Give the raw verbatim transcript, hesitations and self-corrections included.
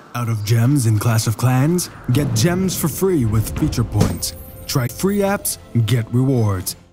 Out of gems in Clash of Clans? Get gems for free with feature points. Try free apps, get rewards.